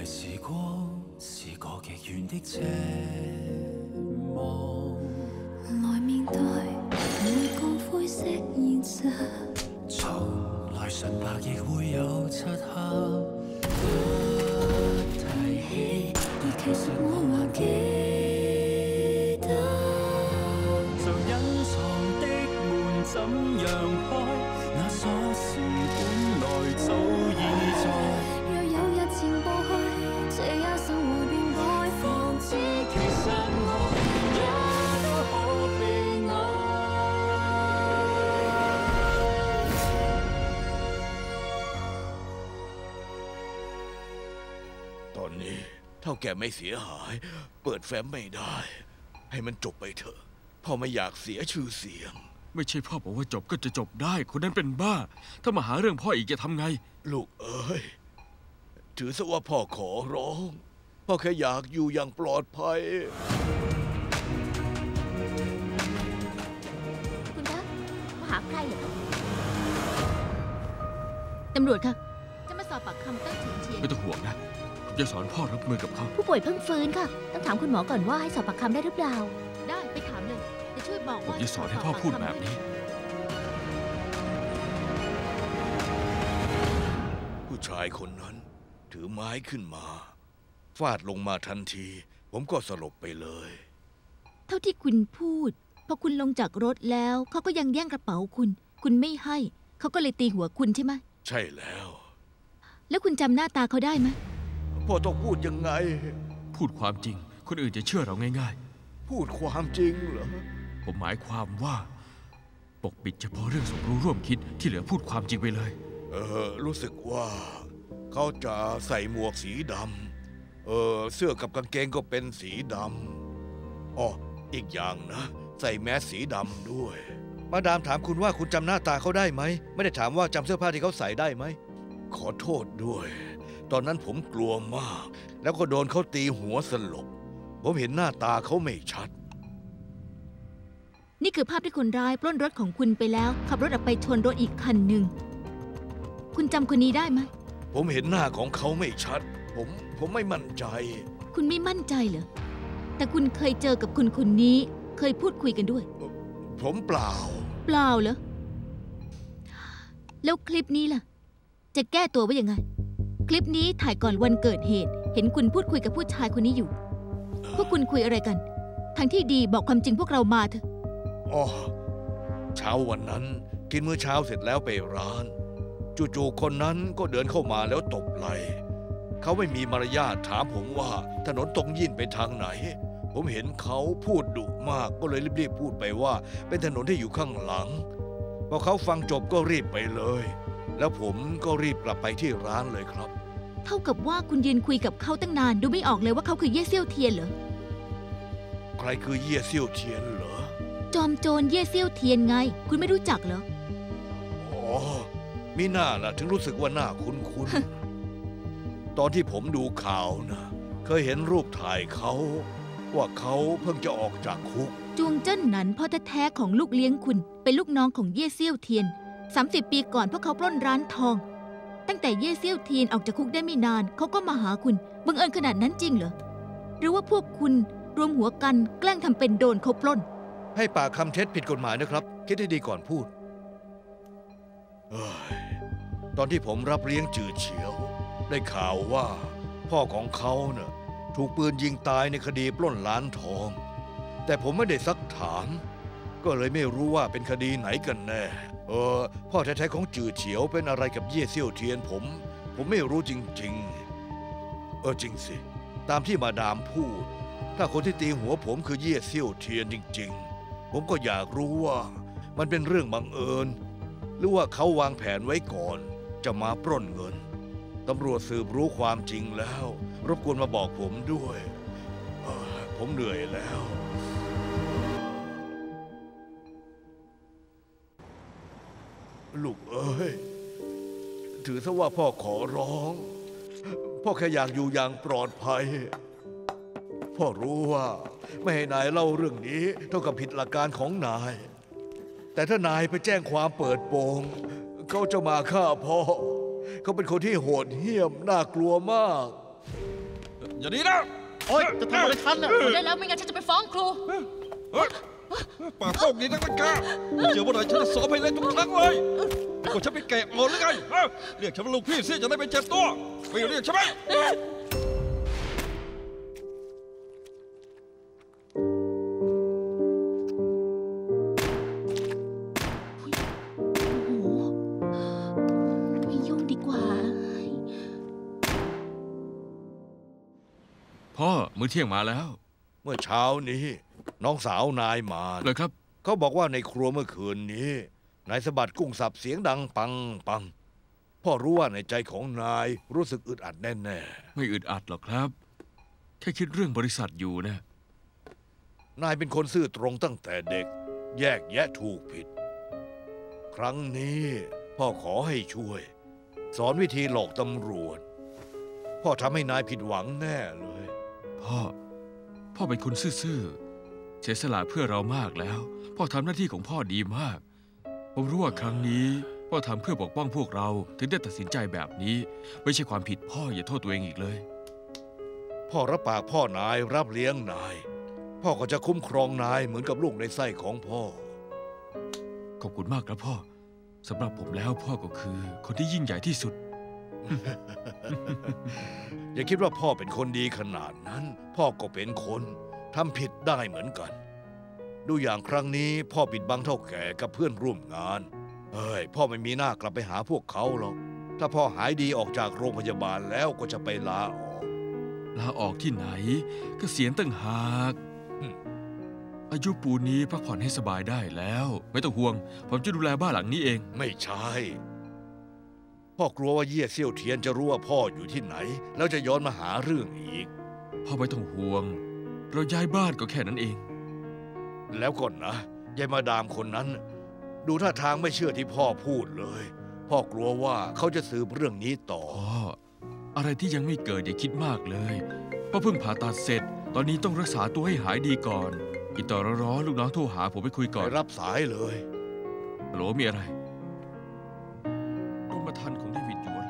時光是個極遠的奢望， 來面對每個灰色現實， 從來純白亦會有漆黑。不提起，但其實我還記得，像隱藏的門怎樣開？那鎖匙本來早已在。 若有日前步去，這一生會變改， 方知其實我也都可被愛。 ตอนนี้เท่าแก่ไม่เสียหายเปิดแฟ้มไม่ได้ให้มันจบไปเถอะพ่อไม่อยากเสียชื่อเสียงไม่ใช่พ่อบอกว่าจบก็จะจบได้คนนั้นเป็นบ้าถ้ามาหาเรื่องพ่ออีกจะทำไงลูกเอ้ยถือซะว่าพ่อขอร้องพ่อแค่อยากอยู่อย่างปลอดภัยคุณคะมาหาใครเหรอตำรวจคะจะมาสอบปากคำเต้ยเฉินเฉียนไม่ต้องห่วงนะผมจะสอนพ่อรับมือกับเขาผู้ป่วยเพิ่งฟื้นค่ะต้องถามคุณหมอก่อนว่าให้สอบปากคำได้หรือเปล่าได้ไปถามเลยจะช่วยบอกผมว่าจะสอนให้พ่อพูดแบบนี้ผู้ชายคนนั้นถือไม้ขึ้นมาฟาดลงมาทันทีผมก็สลบไปเลยเท่าที่คุณพูดพอคุณลงจากรถแล้วเขาก็ยังแย่งกระเป๋าคุณไม่ให้เขาก็เลยตีหัวคุณใช่ไหมใช่แล้วแล้วคุณจำหน้าตาเขาได้ไหมพ่อต้องพูดยังไงพูดความจริงคนอื่นจะเชื่อเราง่ายๆพูดความจริงเหรอผมหมายความว่าปกปิดเฉพาะเรื่องสมรู้ร่วมคิดที่เหลือพูดความจริงไปเลยรู้สึกว่าเขาจะใส่หมวกสีดำเสื้อกับกางเกงก็เป็นสีดำอีกอย่างนะใส่แมสสีดำด้วยมาดามถามคุณว่าคุณจำหน้าตาเขาได้ไหมไม่ได้ถามว่าจำเสื้อผ้าที่เขาใส่ได้ไหมขอโทษด้วยตอนนั้นผมกลัวมากแล้วก็โดนเขาตีหัวสลบผมเห็นหน้าตาเขาไม่ชัดนี่คือภาพที่คนร้ายปล้นรถของคุณไปแล้วขับรถออกไปชนรถอีกคันหนึ่งคุณจำคนนี้ได้ไหมผมเห็นหน้าของเขาไม่ชัดผมไม่มั่นใจคุณไม่มั่นใจเหรอแต่คุณเคยเจอกับคนนี้เคยพูดคุยกันด้วยผมเปล่าเหรอแล้วคลิปนี้ล่ะจะแก้ตัวว่ายังไงคลิปนี้ถ่ายก่อนวันเกิดเหตุเห็นคุณพูดคุยกับผู้ชายคนนี้อยู่พวกคุณคุยอะไรกันทางที่ดีบอกความจริงพวกเรามาเถอะเช้าวันนั้นกินมื้อเช้าเสร็จแล้วไปร้านจู่ๆคนนั้นก็เดินเข้ามาแล้วตบไหล่เขาไม่มีมารยาทถามผมว่าถนนตรงยื่นไปทางไหนผมเห็นเขาพูดดุมากก็เลยรีบๆพูดไปว่าเป็นถนนที่อยู่ข้างหลังพอเขาฟังจบก็รีบไปเลยแล้วผมก็รีบกลับไปที่ร้านเลยครับเท่ากับว่าคุณยืนคุยกับเขาตั้งนานดูไม่ออกเลยว่าเขาคือเย่เซี่ยวเทียนเหรอใครคือเย่เซี่ยวเทียนเหรอจอมโจรเย่เซี่ยวเทียนไงคุณไม่รู้จักเหรอมีหน้าล่ะถึงรู้สึกว่าหน้าคุ้นๆ ตอนที่ผมดูข่าวนะเคยเห็นรูปถ่ายเขาว่าเขาเพิ่งจะออกจากคุกจวงเจิ้นหนันพ่อแท้ๆของลูกเลี้ยงคุณเป็นลูกน้องของเย่เซี่ยวเทียน30 ปีก่อนพวกเขาปล้นร้านทองตั้งแต่เย่เซี่ยวเทียนออกจากคุกได้ไม่นานเขาก็มาหาคุณบังเอิญขนาดนั้นจริงเหรอหรือว่าพวกคุณรวมหัวกันแกล้งทำเป็นโดนเขาปล้นให้ปากคำเท็จผิดกฎหมายนะครับคิดให้ดีก่อนพูดตอนที่ผมรับเลี้ยงจือเฉียวได้ข่าวว่าพ่อของเขาเนี่ยถูกปืนยิงตายในคดีปล้นร้านทองแต่ผมไม่ได้ซักถามก็เลยไม่รู้ว่าเป็นคดีไหนกันแน่พ่อแท้ๆของจือเฉียวเป็นอะไรกับเย่เซี่ยวเทียนผมไม่รู้จริงๆจริงสิตามที่มาดามพูดถ้าคนที่ตีหัวผมคือเย่เซี่ยวเทียนจริงๆผมก็อยากรู้ว่ามันเป็นเรื่องบังเอิญหรือว่าเขาวางแผนไว้ก่อนจะมาปล้นเงินตำรวจสืบรู้ความจริงแล้วรบกวนมาบอกผมด้วยผมเหนื่อยแล้วลูกเอ้ยถือซะว่าพ่อขอร้องพ่อแค่อยากอยู่อย่างปลอดภัยพ่อรู้ว่าไม่ให้นายเล่าเรื่องนี้เท่ากับผิดหลักการของนายแต่ถ้านายไปแจ้งความเปิดโปงเขาจะมาฆ่าพ่อเขาเป็นคนที่โหดเหี้ยมน่ากลัวมากอย่าดีนะโอ๊ยจะทำอะไรฉันน่ะได้แล้วไม่งั้นฉันจะไปฟ้องครูปากโป้งนี่นักมันกล้าเจอเมื่อไหร่ฉันจะสอบให้เล่นทุกครั้งเลยเดี๋ยวฉันไปแกะอ่อนหรือไงเรียกฉันว่าลูกพี่สิจะได้ไม่เจ็บตัวไม่เรียกใช่ไหมโอ้โหไม่ยุ่งดีกว่าพ่อมื้อเที่ยงมาแล้วเมื่อเช้านี้ น้องสาวนายมาเลยครับเขาบอกว่าในครัวเมื่อคืนนี้นายสะบัดกุ้งสับเสียงดังปังปังพ่อรู้ว่าในใจของนายรู้สึกอึดอัดแน่ไม่อึดอัดหรอกครับ แค่คิดเรื่องบริษัทอยู่นะๆนายเป็นคนซื่อตรงตั้งแต่เด็ก แยกแยะถูกผิด ครั้งนี้พ่อขอให้ช่วย สอนวิธีหลอกตำรวจ พ่อทำให้นายผิดหวังแน่เลยพ่อเป็นคนซื่อๆเสียสละเพื่อเรามากแล้ว พ่อทำหน้าที่ของพ่อดีมาก ผมรู้ว่าครั้งนี้พ่อทำเพื่อปกป้องพวกเราถึงได้ตัดสินใจแบบนี้ ไม่ใช่ความผิดพ่ออย่าโทษตัวเองอีกเลยพ่อรับปากพ่อนายรับเลี้ยงนาย พ่อก็จะคุ้มครองนายเหมือนกับลูกในไส้ของพ่อขอบคุณมากครับพ่อสำหรับผมแล้วพ่อก็คือคนที่ยิ่งใหญ่ที่สุดอย่าคิดว่าพ่อเป็นคนดีขนาดนั้น พ่อก็เป็นคนทำผิดได้เหมือนกัน ดูอย่างครั้งนี้พ่อปิดบังเท่าแก่กับเพื่อนร่วมงานพ่อไม่มีหน้ากลับไปหาพวกเขาหรอกถ้าพ่อหายดีออกจากโรงพยาบาลแล้วก็จะไปลาออกลาออกที่ไหนเกษียณตั้งหากอายุปูนนี้พักผ่อนให้สบายได้แล้ว ไม่ต้องห่วง ผมจะดูแลบ้านหลังนี้เองไม่ใช่ พ่อกลัวว่าเยี่ยเซี่ยวเทียนจะรู้ว่าพ่ออยู่ที่ไหน แล้วจะย้อนมาหาเรื่องอีกพ่อไม่ต้องห่วง เราย้ายบ้านก็แค่นั้นเองแล้วก่อนนะยายมาดามคนนั้น ดูท่าทางไม่เชื่อที่พ่อพูดเลย พ่อกลัวว่าเขาจะสืบเรื่องนี้ต่อพ่ออะไรที่ยังไม่เกิดอย่าคิดมากเลยพ่อเพิ่งผ่าตัดเสร็จ ตอนนี้ต้องรักษาตัวให้หายดีก่อนอีกต่อร้อนๆลูกน้องโทรหาผมไปคุยก่อนไม่รับสายเลยฮัลโหลมีอะไรกรมธรรม์ของเดวิดอยู่เหรอ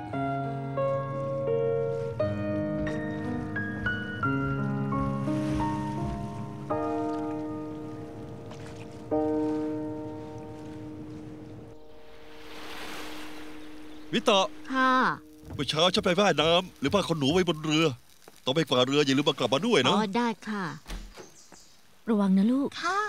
วิตาค่ะเมื่อเช้าฉันไปว่ายน้ำหรือผ้าขนหนูไว้บนเรือ ต้องไปกว่าเรืออย่าลืมมากลับมาด้วยอ๋นะอ ได้ค่ะระวังนะลูกค่ะ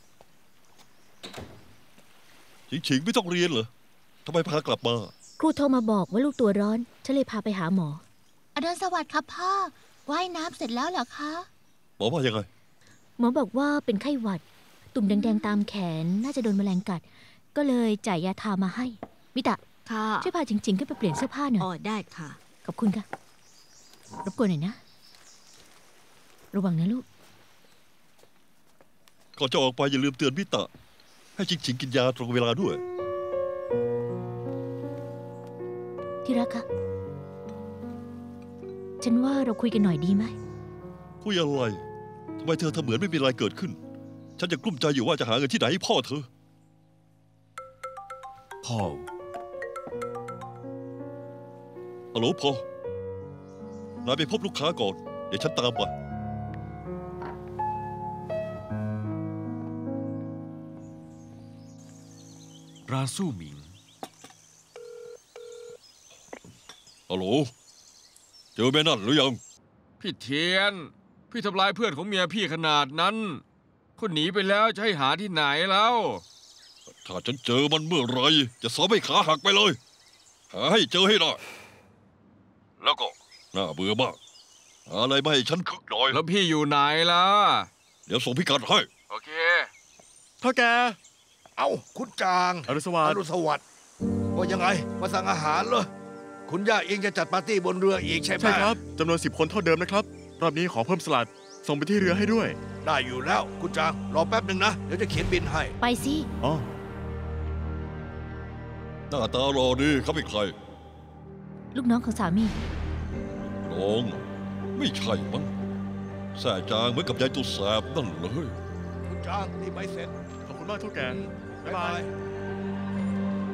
ฉิงไม่ต้องเรียนเหรอทำไมพากลับมาครูโทรมาบอกว่าลูกตัวร้อน ฉันเลยพาไปหาหมออรุณสวัสดิ์ครับพ่อ ว่ายน้ำเสร็จแล้วเหรอคะหมอว่ายังไงหมอบอกว่าเป็นไข้หวัด ตุ่มแดงๆตามแขนน่าจะโดนแมลงกัด ก็เลยจ่ายยาทามาให้ มิตะค่ะช่วยพาจริงๆขึ้นไปเปลี่ยนเสื้อผ้าหน่อยอ๋อ ได้ค่ะขอบคุณค่ะ รบกวนหน่อยนะ ระวังนะลูกก่อนจะออกไปอย่าลืมเตือนวิตาให้ฉิงกินยาตรงเวลาด้วยที่รักคะฉันว่าเราคุยกันหน่อยดีไหมคุยอะไรทำไมเธอทำเหมือนไม่มีอะไรเกิดขึ้น ฉันยังกลุ้มใจอยู่ว่าจะหาเงินที่ไหนให้พ่อเธอพ่อฮัลโหลพ่อนายไปพบลูกค้าก่อน เดี๋ยวฉันตามไปร้านสู้หมิงฮัลโหล เจอแม่นั่นหรือยังพี่เทียน พี่ทำลายเพื่อนของเมียพี่ขนาดนั้นคนหนีไปแล้วจะให้หาที่ไหนแล้วถ้าฉันเจอมันเมื่อไหรจะสอบให้ขาหักไปเลย หาให้เจอให้ได้ แล้วก็น่าเบื่อมากหาอะไรมาให้ฉันคึกหน่อยแล้วพี่อยู่ไหนล่ะเดี๋ยวส่งพิกัดให้โอเคเท่าแกเอาคุณจางอรุณสวัสอดิ์รุณสวัสดิ์ว่ายังไง มาสั่งอาหารเหรอคุณย่าเองจะจัดปาร์ตี้บนเรืออีกใช่ไหมใช่ครับจำนวน10 คนเท่าเดิมนะครับ รอบนี้ขอเพิ่มสลัด ส่งไปที่เรือให้ด้วยได้อยู่แล้ว คุณจางรอแป๊บหนึ่งนะ เดี๋ยวจะเขียนบินให้ไปสิอ๋อหน้าตารอดีเขาเป็นใครลูกน้องของสามีน้องไม่ใช่มั้งแส่จางเหมือนกับยายตัวแสบนั่นเลยคุณจางนี่ใบเสร็จขอบคุณมากเท่าแก บ๊ายบาย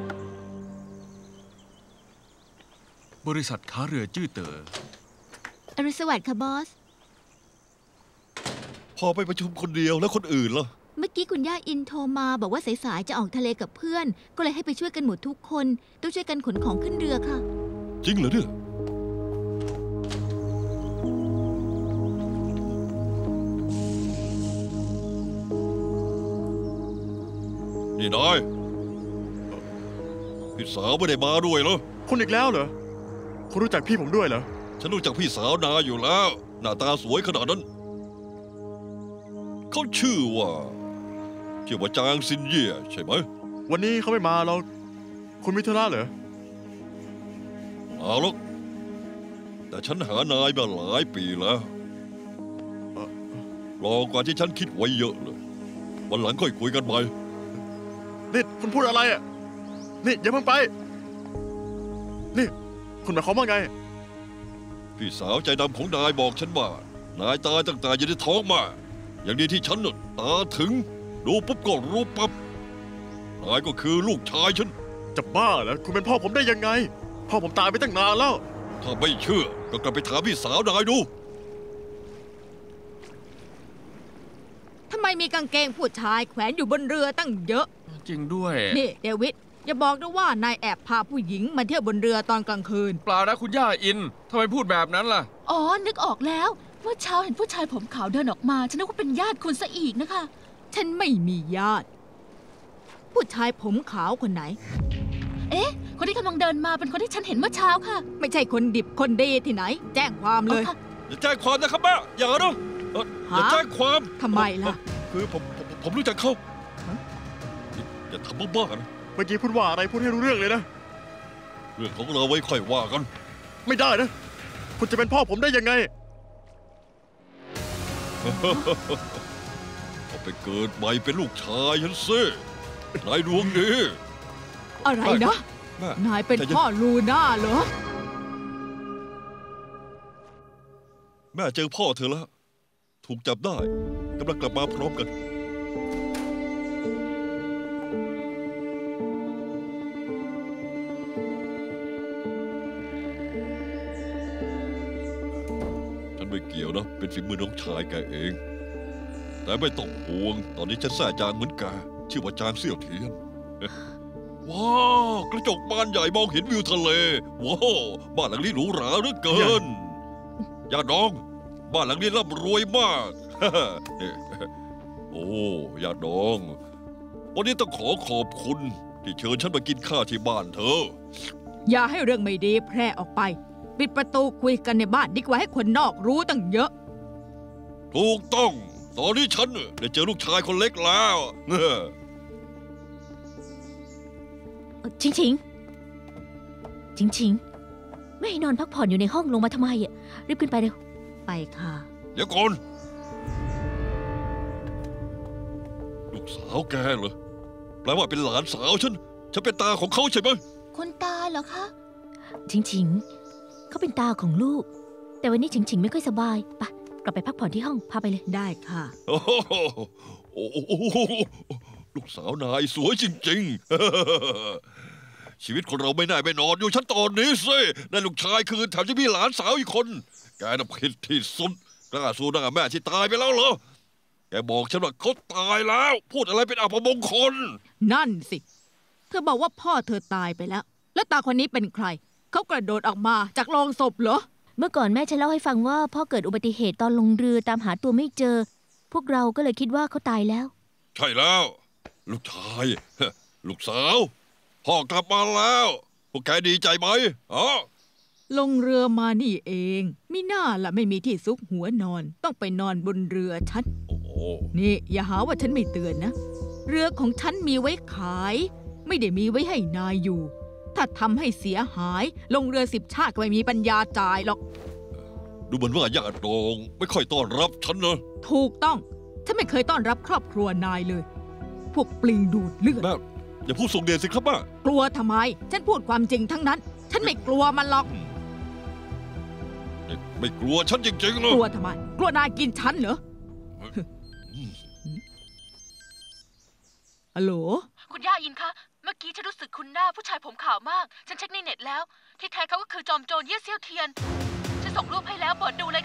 บริษัทค้าเรือจื้อเต๋อออรุณสวัสดิ์ค่ะบอสพอไปประชุมคนเดียวแล้วคนอื่นล่ะเมื่อกี้คุณย่าอินโทรมาบอกว่าสายๆจะออกทะเลกับเพื่อน ก็เลยให้ไปช่วยกันหมดทุกคน ต้องช่วยกันขนของขึ้นเรือค่ะจริงเหรอเนี่ยนี่นายพี่สาวไม่ได้มาด้วยเหรอคุณอีกแล้วเหรอ คุณรู้จักพี่ผมด้วยเหรอฉันรู้จักพี่สาวนายอยู่แล้ว หน้าตาสวยขนาดนั้น เขาชื่อว่าจางซินเย่ใช่ไหมวันนี้เขาไม่มาเราคุณมิธุระเหรอเอาหรอกแต่ฉันหานายมาหลายปีแล้วรอกว่าที่ฉันคิดไว้เยอะเลย วันหลังค่อยคุยกันใหม่นี่คุณพูดอะไรอ่ะ นี่อย่าเพิ่งไป นี่คุณหมายความว่าไงพี่สาวใจดำของนายบอกฉันว่านายตายตั้งแต่อยู่ในท้องมา อย่างดีที่ฉันน่ะตาถึงดูปุ๊บก็รู้ปั๊บนายก็คือลูกชายฉันจะบ้าเหรอ คุณเป็นพ่อผมได้ยังไง พ่อผมตายไปตั้งนานแล้วถ้าไม่เชื่อก็กลับไปถามพี่สาวนายดูทำไมมีกางเกงผู้ชายแขวนอยู่บนเรือตั้งเยอะจริงด้วยนี่เดวิดอย่าบอกนะว่านายแอบพาผู้หญิงมาเที่ยวบนเรือตอนกลางคืนเปล่านะคุณย่าอินทำไมพูดแบบนั้นล่ะอ๋อ นึกออกแล้วเมื่อเช้าเห็นผู้ชายผมขาวเดินออกมา ฉันนึกว่าเป็นญาติคุณซะอีกนะคะฉันไม่มีญาติ ผู้ชายผมขาวคนไหนเอ๊ะ คนที่กำลังเดินมาเป็นคนที่ฉันเห็นเมื่อเช้าค่ะไม่ใช่คนดิบคนดีที่ไหน แจ้งความเลยอ๋อค่ะอย่าแจ้งความนะครับแม่อย่านะอย่าแจ้งความทำไมล่ะคือผมรู้จักเขาอย่าทำบ้าๆนะเมื่อกี้พูดว่าอะไรพูดให้รู้เรื่องเลยนะเรื่องของเราไว้ค่อยว่ากันไม่ได้นะ คุณจะเป็นพ่อผมได้ยังไงเอาไปเกิดใหม่เป็นลูกชายฉันซินายดวงดีอะไรนะแม่นายเป็นใจเย็นพ่อลูน่าเหรอแม่เจอพ่อเธอแล้ว ถูกจับได้กำลังกลับมาพร้อมกัน ฉันไม่เกี่ยวนะ เป็นฝีมือน้องชายแกเอง แต่ไม่ต้องห่วง ตอนนี้ฉันแท้จางเหมือนแกชื่อว่าจางเสี่ยวเทียน ว้าว กระจกบานใหญ่มองเห็นวิวทะเล ว้าว บ้านหลังนี้หรูหราเหลือเกินญาติน้อง บ้านหลังนี้ร่ำรวยมาก นี่โอ้ญาติน้อง วันนี้ต้องขอบคุณที่เชิญฉันมากินข้าวที่บ้านเธออย่าให้เรื่องไม่ดีแพร่ออกไป ปิดประตูคุยกันในบ้านดีกว่าให้คนนอกรู้ตั้งเยอะถูกต้อง ตอนนี้ฉันได้เจอลูกชายคนเล็กแล้วชิงชิงชิงชิงไม่ให้นอนพักผ่อนอยู่ในห้องลงมาทำไมอ่ะ รีบขึ้นไปเร็วไปค่ะเดี๋ยวก่อน ลูกสาวแกเหรอ แปลว่าเป็นหลานสาวฉันเป็นตาของเขาใช่ไหมคุณตาเหรอคะชิงชิงเขาเป็นตาของลูก แต่วันนี้ชิงชิงไม่ค่อยสบายไปกลับไปพักผ่อนที่ห้องพาไปเลยได้ค่ะโอ้โหโอ้โหลูกสาวนายสวยจริงๆ ชีวิตคนเราไม่แน่ไม่นอนอยู่ฉันตอนนี้สิได้ลูกชายคืนแถมจะมีหลานสาวอีกคน แกน่ะผิดที่สุดกล้าสู้หน้าแม่ที่ตายไปแล้วเหรอ แกบอกฉันว่าเขาตายแล้ว พูดอะไรเป็นอัปมงคลนั่นสิ เธอบอกว่าพ่อเธอตายไปแล้ว แล้วตาคนนี้เป็นใคร เขากระโดดออกมาจากโลงศพเหรอเมื่อก่อนแม่ฉันเล่าให้ฟังว่าพ่อเกิดอุบัติเหตุตอนลงเรือตามหาตัวไม่เจอ พวกเราก็เลยคิดว่าเขาตายแล้วใช่แล้ว ลูกชาย ลูกสาว พ่อกลับมาแล้ว พวกแกดีใจไหมอ๋อลงเรือมานี่เองมิน่าละไม่มีที่ซุกหัวนอน ต้องไปนอนบนเรือฉันโอ้โหนี่อย่าหาว่าฉันไม่เตือนนะ เรือของฉันมีไว้ขาย ไม่ได้มีไว้ให้นายอยู่ ถ้าทำให้เสียหาย ลงเรือ10 ชาติก็ไม่มีปัญญาจ่ายหรอกดูเหมือนว่าญาติน้องไม่ค่อยต้อนรับฉันนะถูกต้อง ฉันไม่เคยต้อนรับครอบครัวนายเลย พวกปลิงดูดเลือดแม่อย่าพูดส่งเดชสิครับแม่กลัวทำไม ฉันพูดความจริงทั้งนั้น ฉันไม่กลัวมันหรอกไม่กลัวฉันจริงๆเลยกลัวทำไม กลัวนายกินฉันเหรอ ฮัลโหลคุณย่าอินคะ เมื่อกี้ฉันรู้สึกคุ้นหน้าผู้ชายผมขาวมาก ฉันเช็คในเน็ตแล้ว ที่แท้เขาก็คือจอมโจรเย่เซี่ยวเทียน ฉันส่งรูปให้แล้วเปิดดูเลย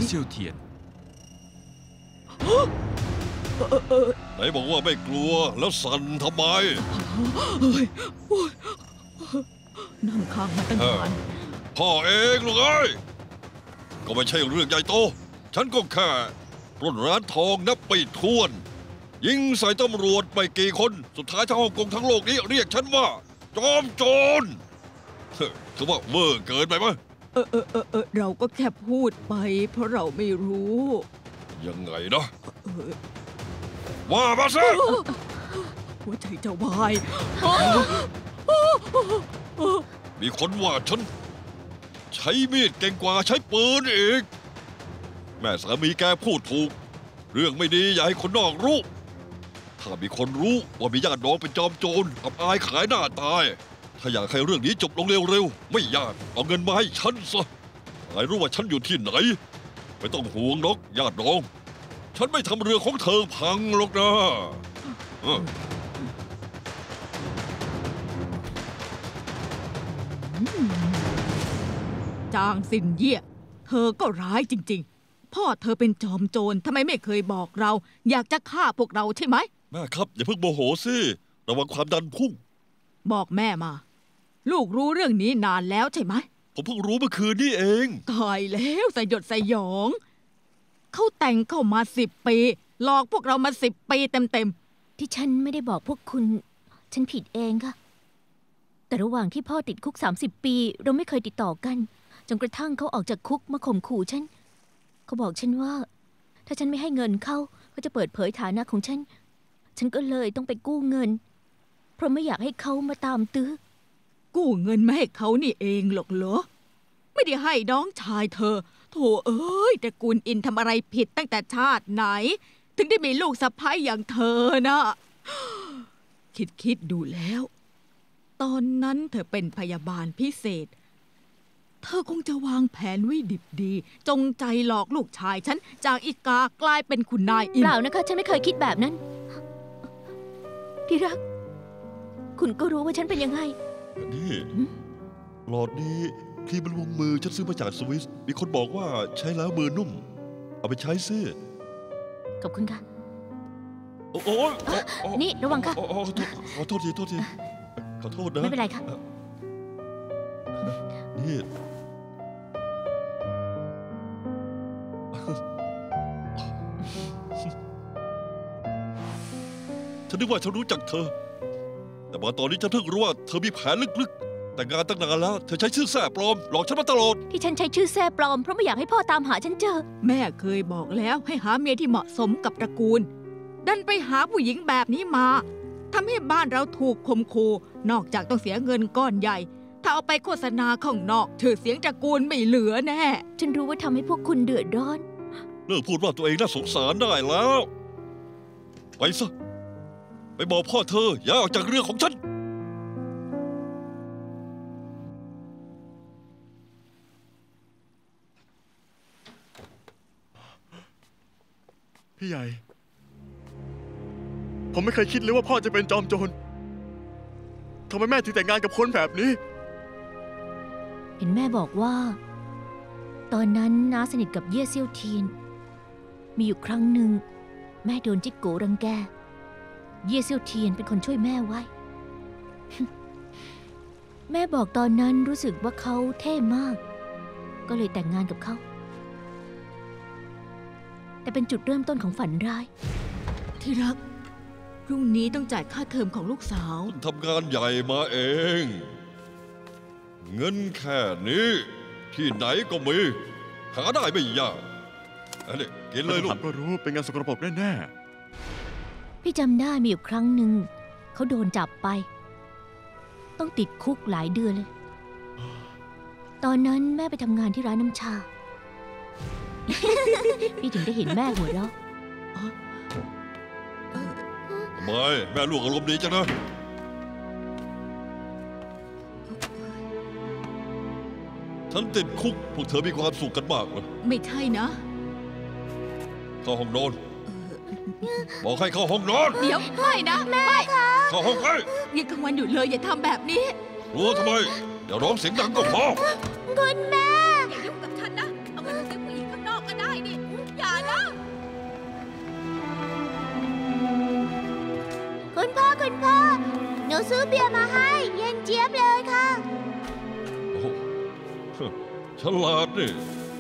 เซี่ยวเทียนไหนบอกว่าไม่กลัวแล้วสั่นทำไมนั่งข้างมาตั้งนานพ่อเองลูกเอ้ยก็ไม่ใช่เรื่องใหญ่โตฉันก็แค่ปล้นร้านทองนับไปถ้วน ยิงใส่ตำรวจไม่กี่คนสุดท้ายทั้งฮ่องกงทั้งโลกนี้เรียกฉันว่าจอมโจรถือว่าเวอร์เกินไปไหมเราก็แค่พูดไปเพราะเราไม่รู้ยังไงนะว่ามาสิหัวใจจะวายมีคนว่าฉันใช้มีดเก่งกว่าใช้ปืนอีกแม่สามีแกพูดถูกเรื่องไม่ดีอย่าให้คนนอกรู้ถ้ามีคนรู้ว่ามีญาติน้องเป็นจอมโจรอับอายขายหน้าตายถ้าอยากให้เรื่องนี้จบลงเร็วๆไม่ยากเอาเงินมาให้ฉันซะให้รู้ว่าฉันอยู่ที่ไหนไม่ต้องห่วงนกญาติน้องฉันไม่ทำเรือของเธอพังหรอกนะจางสินเยี่ยเธอก็ร้ายจริงๆ พ่อเธอเป็นจอมโจรทำไมไม่เคยบอกเรา อยากจะฆ่าพวกเราใช่ไหมแม่ครับอย่าเพิ่งโมโหสิระวังความดันพุ่งบอกแม่มา ลูกรู้เรื่องนี้นานแล้วใช่ไหมผมเพิ่งรู้เมื่อคืนนี้เองตายแล้วสยดสยองเขาแต่งเข้ามา10 ปีหลอกพวกเรามา10 ปีเต็มที่ฉันไม่ได้บอกพวกคุณ ฉันผิดเองค่ะ แต่ระหว่างที่พ่อติดคุก30 ปีเราไม่เคยติดต่อกันจนกระทั่งเขาออกจากคุกมาข่มขู่ฉันเขาบอกฉันว่า ถ้าฉันไม่ให้เงินเขาจะเปิดเผยฐานะของฉันฉันก็เลยต้องไปกู้เงินเพราะไม่อยากให้เขามาตามตื้อๆกู้เงินมาให้เขานี่เองหรอกเหรอไม่ได้ให้น้องชายเธอโธ่เอ้ยตระกูลอินทำอะไรผิดตั้งแต่ชาติไหน ถึงได้มีลูกสะใภ้อย่างเธอนะคิดดูแล้ว ตอนนั้นเธอเป็นพยาบาลพิเศษเธอคงจะวางแผนไว้ดิบดีจงใจหลอกลูกชายฉันจากอีกากลายเป็นคุณนายอินเปล่านะคะฉันไม่เคยคิดแบบนั้นที่รักคุณก็รู้ว่าฉันเป็นยังไงนี่หลอดนี้ครีมบำรุงมือฉันซื้อมาจากสวิสมีคนบอกว่าใช้แล้วมือนุ่มเอาไปใช้ซิขอบคุณค่ะโอ้โหนี่ระวังค่ะขอโทษทีขอโทษนะไม่เป็นไรค่ะนี่ฉันนึกว่าฉันรู้จักเธอแต่มาตอนนี้ฉันเพิ่งรู้ว่าเธอมีแผนลึกๆแต่งงานตั้งนานแล้วเธอใช้ชื่อแซ่ปลอมหลอกฉันมาตลอดที่ฉันใช้ชื่อแซ่ปลอมเพราะไม่อยากให้พ่อตามหาฉันเจอแม่เคยบอกแล้วให้หาเมียที่เหมาะสมกับตระกูลดันไปหาผู้หญิงแบบนี้มาทำให้บ้านเราถูกข่มขู่นอกจากต้องเสียเงินก้อนใหญ่ถ้าเอาไปโฆษณาข้างนอกชื่อเสียงตระกูลไม่เหลือแน่ฉันรู้ว่าทำให้พวกคุณเดือดร้อนเลิกพูดว่าตัวเองน่าสงสารได้แล้ว ไปซะไปบอกพ่อเธออย่าออกจากเรื่องของฉันพี่ใหญ่ผมไม่เคยคิดเลยว่าพ่อจะเป็นจอมโจรทำไมแม่ถึงแต่งงานกับคนแบบนี้เห็นแม่บอกว่า ตอนนั้นน้าสนิทกับเย่เซี่ยวเทียนมีอยู่ครั้งหนึ่งแม่โดนจิ๊กโกรังแกเย่เซี่ยวเทียนเป็นคนช่วยแม่ไว้ แม่บอกตอนนั้นรู้สึกว่าเขาเท่มาก ก็เลยแต่งงานกับเขาแต่เป็นจุดเริ่มต้นของฝันร้ายที่รักพรุ่งนี้ต้องจ่ายค่าเทอมของลูกสาวทำงานใหญ่มาเอง เงินแค่นี้ ที่ไหนก็มี หาได้ไม่ยากอันนี้กินเลยลูถามกก็รู้เป็นงานสกปรกแน่พี่จำได้มีอยู่ครั้งหนึ่งเขาโดนจับไป ต้องติดคุกหลายเดือนเลย ตอนนั้นแม่ไปทำงานที่ร้านน้ำชา พี่ถึงได้เห็นแม่หัวเราะทำไมแม่ลูกอารมณ์ดีจังนะฉันติดคุกพวกเธอมีความสุขกันมากเลยไม่ใช่นะเข้าห้องนอนบอกให้เข้าห้องนอนเดี๋ยวไม่นะไม่เข้าห้องไปยังกลางวันอยู่เลยอย่าทำแบบนี้รู้ทำไมเดี๋ยวร้องเสียงดังก็พออย่ายุ่งกับฉันนะเอาเงินไปซื้อผู้หญิงข้างนอกก็ได้นี่ซื้อเบียร์มาให้เย็นเจี๊ยบเลยค่ะโอ้โหฉลาดนี่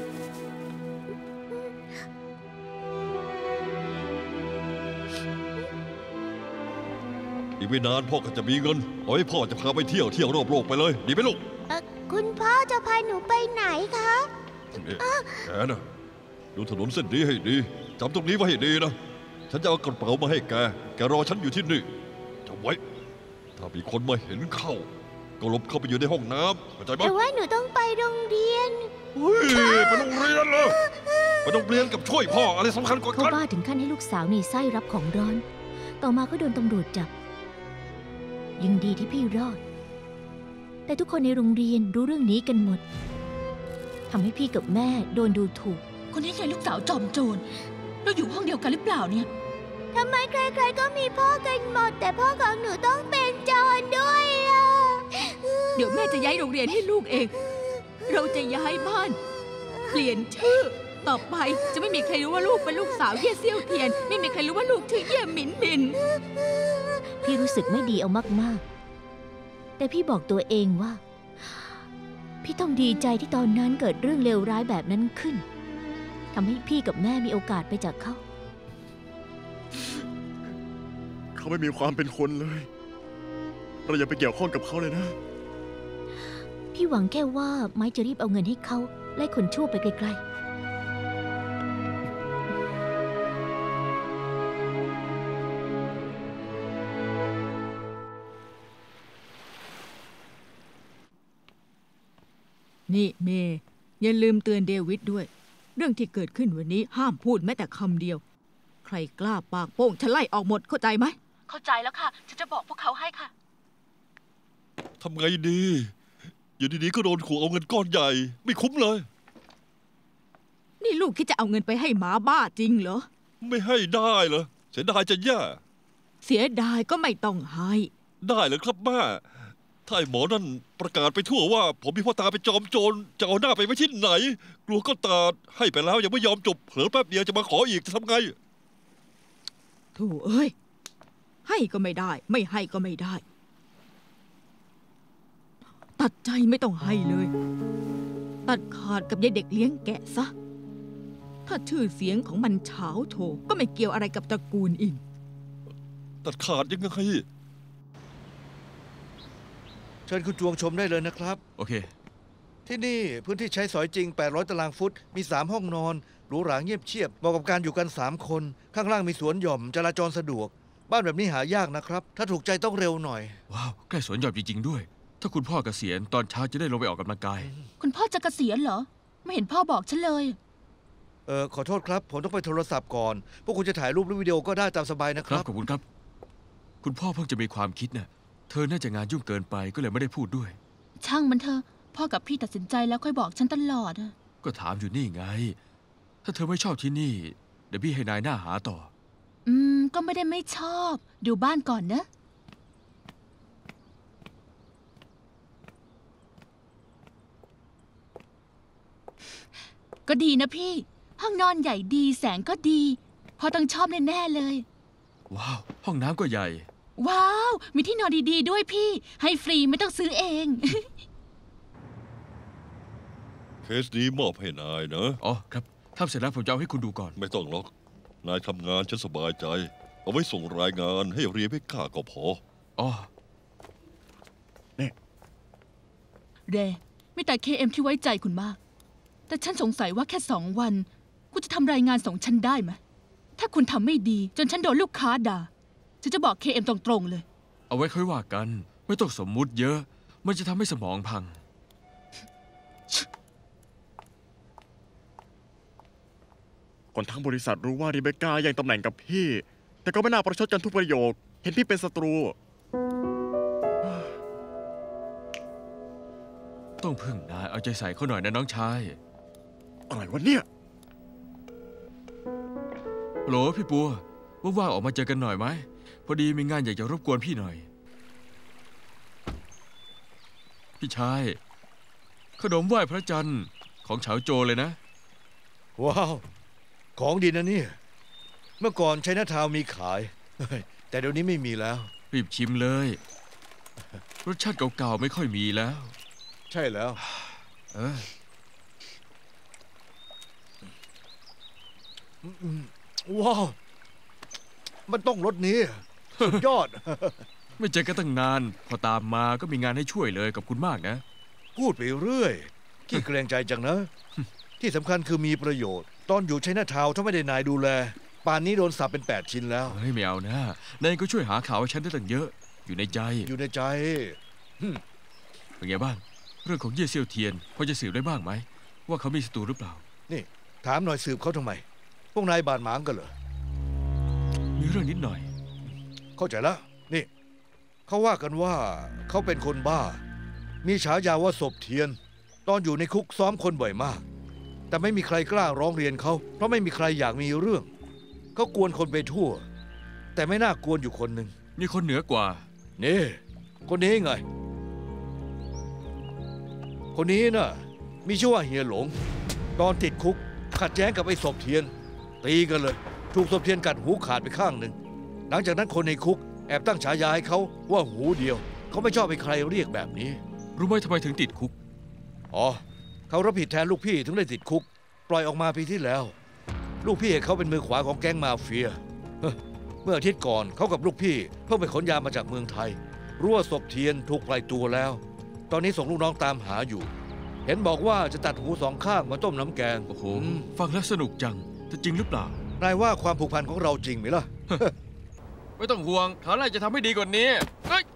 อีกไม่นานพ่อก็จะมีเงินเอาให้พ่อจะพาไปเที่ยวรอบโลกไปเลยดีไหมลูกคุณพ่อจะพาหนูไปไหนคะนี่แกนะดูถนนเส้นนี้ให้ดีจำตรงนี้ไว้ให้ดีนะฉันจะเอากระเป๋ามาให้แกรอฉันอยู่ที่นี่จำไว้ถ้ามีคนมาเห็นเข้าก็หลบเข้าไปอยู่ในห้องน้ำเข้าใจไหมแต่ว่าหนูต้องไปโรงเรียนเฮ้ยไปโรงเรียนเลยไปโรงเรียนกับช่วยพ่ออะไรสำคัญกว่าเขากันบ้าถึงขั้นให้ลูกสาวในไส้รับของร้อน ต่อมาก็โดนตำรวจจับ ยังดีที่พี่รอด แต่ทุกคนในโรงเรียนรู้เรื่องนี้กันหมดทำให้พี่กับแม่โดนดูถูกคนนี้ใช่ลูกสาวจอมโจรเราอยู่ห้องเดียวกันหรือเปล่าเนี่ยทำไมใครๆก็มีพ่อกันหมด แต่พ่อของหนูต้องเป็นโจรด้วยล่ะเดี๋ยวแม่จะย้ายโรงเรียนให้ลูกเอง เราจะย้ายบ้าน เปลี่ยนชื่อ ต่อไปจะไม่มีใครรู้ว่าลูกเป็นลูกสาวเย่เซี่ยวเทียน ไม่มีใครรู้ว่าลูกชื่อเย่หมินหมินพี่รู้สึกไม่ดีเอามากๆ แต่พี่บอกตัวเองว่า พี่ต้องดีใจที่ตอนนั้นเกิดเรื่องเลวร้ายแบบนั้นขึ้นทำให้พี่กับแม่มีโอกาสไปจากเขาเขาไม่มีความเป็นคนเลย เราอย่าไปเกี่ยวข้องกับเขาเลยนะพี่หวังแค่ว่าไม้จะรีบเอาเงินให้เขาไล่คนชั่วไปไกลๆนี่เมย์อย่าลืมเตือนเดวิดด้วย เรื่องที่เกิดขึ้นวันนี้ห้ามพูดแม้แต่คำเดียว ใครกล้าปากโป้งฉันไล่ออกหมดเข้าใจไหมเข้าใจแล้วค่ะ ฉันจะบอกพวกเขาให้ค่ะทำไงดีอยู่ดีๆก็โดนขู่เอาเงินก้อนใหญ่ ไม่คุ้มเลยนี่ลูกคิดจะเอาเงินไปให้หมาบ้าจริงเหรอไม่ให้ได้เหรอเสียดายจะแย่เสียดายก็ไม่ต้องให้ได้เหรอครับแม่ถ้าไอ้หมอนั่นประกาศไปทั่วว่า ผมมีพ่อตาเป็นจอมโจรจะเอาหน้าไปไว้ที่ไหน กลัวก็ตาให้ไปแล้วยังไม่ยอมจบเผลอแป๊บเดียวจะมาขออีกจะทำไงโธ่เอ้ย ให้ก็ไม่ได้ ไม่ให้ก็ไม่ได้ ตัดใจไม่ต้องให้เลย ตัดขาดกับยายเด็กเลี้ยงแกะซะ ถ้าชื่อเสียงของมันเฉาโถก็ไม่เกี่ยวอะไรกับตระกูลอินตัดขาดยังไงเชิญคุณจวงชมได้เลยนะครับโอเคที่นี่พื้นที่ใช้สอยจริง 800 ตารางฟุต มี 3 ห้องนอน หรูหราเงียบเชียบเหมาะกับการอยู่กัน 3 คน ข้างล่างมีสวนหย่อม จราจรสะดวก บ้านแบบนี้หายากนะครับ ถ้าถูกใจต้องเร็วหน่อยว้าว ใกล้สวนหย่อมจริง ๆ ด้วย ถ้าคุณพ่อเกษียณตอนเช้าจะได้ลงไปออกกำลังกายคุณพ่อจะเกษียณเหรอ ไม่เห็นพ่อบอกฉันเลยขอโทษครับ ผมต้องไปโทรศัพท์ก่อน พวกคุณจะถ่ายรูปหรือวิดีโอก็ได้ตามสบายนะคครัรับบ ขอบคุณครับ คุณพ่อเพิ่งจะมีความคิดน่ะ เธอน่าจะงานยุ่งเกินไปก็เลยไม่ได้พูดด้วยช่างมันเถอะพ่อกับพี่ตัดสินใจแล้วค่อยบอกฉันตลอดอะก็ถามอยู่นี่ไง ถ้าเธอไม่ชอบที่นี่ เดี๋ยวพี่ให้นายหน้าหาต่อก็ไม่ได้ไม่ชอบ ดูบ้านก่อนนะ ก็ดีนะพี่ ห้องนอนใหญ่ดีแสงก็ดีพ่อต้องชอบแน่ๆเลยว้าว ห้องน้ำก็ใหญ่ว้าว มีที่นอนดีๆด้วยพี่ ให้ฟรีไม่ต้องซื้อเองเคสนี้มอบให้นายนะอ๋อครับทำเสร็จแล้วผมจะเอาให้คุณดูก่อนไม่ต้องหรอก นายทำงานฉันสบายใจ เอาไว้ส่งรายงานให้เรียนให้ข้าก็พออ๋อเรไม่แต่ KM ที่ไว้ใจคุณมาก แต่ฉันสงสัยว่าแค่2 วัน คุณจะทำรายงานส่งฉันได้ไหม ถ้าคุณทำไม่ดีจนฉันโดนลูกค้าด่า ฉันจะบอก KM ตรงๆเลยเอาไว้ค่อยว่ากัน ไม่ต้องสมมุติเยอะ มันจะทำให้สมองพังคนทั้งบริษัทรู้ว่ารีเบคก้าแย่งตำแหน่งกับพี่ แต่ก็ไม่น่าประชดกันทุกประโยค เห็นพี่เป็นศัตรูต้องพึ่งนายเอาใจใส่เขาหน่อยนะน้องชายอะไรวะเนี่ยโหลพี่ปัวว่างๆออกมาเจอกันหน่อยไหม พอดีมีงานอยากจะรบกวนพี่หน่อย พี่ชายขนมไหว้พระจันทร์ของเฉาโจเลยนะว้าว ของดีนะเนี่ย เมื่อก่อนใช้นาทาวน์มีขาย แต่เดี๋ยวนี้ไม่มีแล้วรีบชิมเลยรสชาติเก่าๆไม่ค่อยมีแล้วใช่แล้วเออว้าว มันต้องรสนี้ สุดยอดไม่เจอกันตั้งนาน พอตามมาก็มีงานให้ช่วยเลยกับคุณมากนะพูดไปเรื่อยขี้เกรงใจจังนะ ที่สำคัญคือมีประโยชน์ ตอนอยู่ชัยนาทาวน์ถ้าไม่ได้นายดูแล ป่านนี้โดนสับเป็น8 ชิ้นแล้วเฮ้ยไม่เอานะนายก็ช่วยหาข่าวให้ฉันได้ตั้งเยอะ อยู่ในใจอยู่ในใจเป็นไงบ้าง เรื่องของเย่เซียวเทียนพอจะสืบได้บ้างไหมว่าเขามีศัตรูหรือเปล่านี่ถามหน่อยสืบเขาทำไม พวกนายบาดหมางกันเหรอมีเรื่องนิดหน่อยเข้าใจแล้ว นี่ เขาว่ากันว่าเขาเป็นคนบ้า มีฉายาว่าศพเทียน ตอนอยู่ในคุกซ้อมคนบ่อยมาก แต่ไม่มีใครกล้าร้องเรียนเขา เพราะไม่มีใครอยากมีเรื่อง เขากวนคนไปทั่ว แต่ไม่น่ากวนอยู่คนหนึ่งมีคนเหนือกว่านี่ คนนี้ไง คนนี้น่ะ มีชื่อว่าเฮียหลง ตอนติดคุกขัดแย้งกับไอ้ศพเทียน ตีกันเลย ถูกศพเทียนกัดหูขาดไปข้างหนึ่ง หลังจากนั้นคนในคุกแอบตั้งฉายาให้เขาว่าหูเดียว เขาไม่ชอบให้ใครเรียกแบบนี้รู้ไหมทำไมถึงติดคุกอ๋อ เขารับผิดแทนลูกพี่ถึงได้ติดคุก ปล่อยออกมาปีที่แล้ว ลูกพี่เขาเป็นมือขวาของแก๊งมาเฟีย เมื่ออาทิตย์ก่อนเขากับลูกพี่เพิ่งไปขนยามาจากเมืองไทย รู้ว่าศพเทียนถูกปล่อยตัวแล้ว ตอนนี้ส่งลูกน้องตามหาอยู่ เห็นบอกว่าจะตัดหู2 ข้างมาต้มน้ำแกงโอ้โห ฟังแล้วสนุกจังแต่จริงหรือเปล่านายว่าความผูกพันของเราจริงไหมล่ะไม่ต้องห่วงเขาน่าจะทำให้ดีกว่านี้เฮ้ย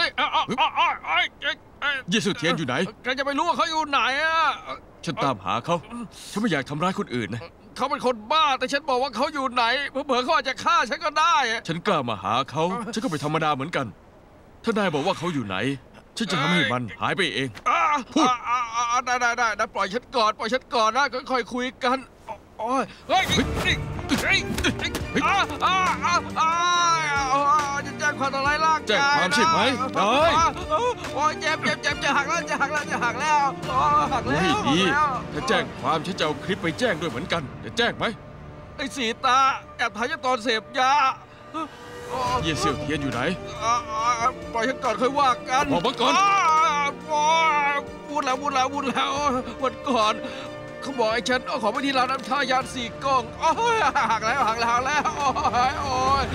เย่เซียวเทียนอยู่ไหนใครจะไปรู้ว่าเขาอยู่ไหนอ่ะฉันตามหาเขาฉันไม่อยากทำร้ายคนอื่นนะเขาเป็นคนบ้าแต่ฉันบอกว่าเขาอยู่ไหนเผลอๆเขาอาจจะฆ่าฉันก็ได้ฉันกล้ามาหาเขาฉันก็ไม่ธรรมดาเหมือนกันถ้านายบอกว่าเขาอยู่ไหนฉันจะทำให้มันหายไปเองพูดได้ปล่อยฉันก่อนนะค่อยๆคุยกันโอ้ยเฮ้ยจะแจ้งความอะไรล่ะแจ้งความใช่ไหมได้โอ้ยเจ็บจะหักแล้วให้ดีถ้าแจ้งความฉันจะเอาคลิปไปแจ้งด้วยเหมือนกันจะแจ้งไหมไอ้สีตาแอบถ่ายตอนเสพยาเย่เซียวเทียนอยู่ไหนปล่อยฉันก่อนค่อยว่ากันบอกมาก่อนพูดแล้ววันก่อนเขาบอกให้ฉันเอาของไปที่ร้านน้ำชายาน4 กล่องหักแล้วโอ้ย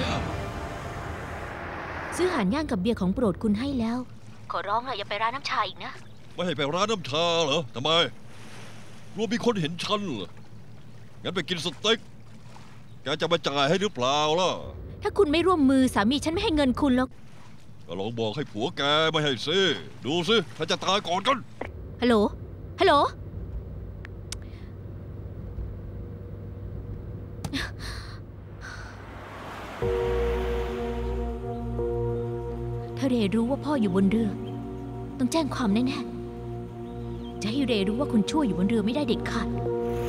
ซื้ออาหารย่างกับเบียร์ของโปรดคุณให้แล้ว ขอร้องอะอย่าไปร้านน้ำชาอีกนะไม่ให้ไปร้านน้ำชาเหรอทำไมกลัวมีคนเห็นฉันเหรองั้นไปกินสเต็กแกจะมาจ่ายให้หรือเปล่าล่ะถ้าคุณไม่ร่วมมือสามีฉันไม่ให้เงินคุณหรอกก็ลองบอกให้ผัวแกไม่ให้สิดูสิถ้าจะตายก่อนกันฮัลโหลถ้าเรรู้ว่าพ่ออยู่บนเรือต้องแจ้งความแน่ๆจะให้เรรู้ว่าคนชั่วอยู่บนเรือไม่ได้เด็ดขาด